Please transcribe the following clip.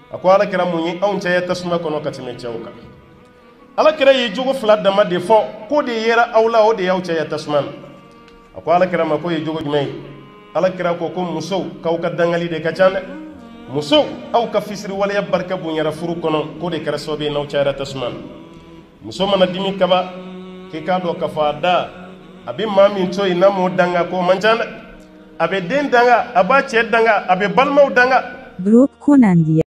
ako alakira mun ye anw cɛ ye tasuma kɔnɔ ka tɛmɛ cɛw kan alakira ye jogo fila dama de fɔ ko de yera aw la o de y'aw cɛ ye tasuma na a ko alakira ma ko ye jogo jumɛn ye alakira ko musow k'aw ka dangali de ka ca dɛ musow aw ka fisiri waleya barika bonyara furu kɔnɔ ko de kɛra sababu ye n'aw cayara tasuma na muso mana dimi kaba k'i k'a dɔn k'a fɔ a da a bɛ maa min to yen n'a m'o danga k'o man ca dɛ a bɛ den danga a b'a cɛ danga a bɛ balimaw danga گروپ کنندی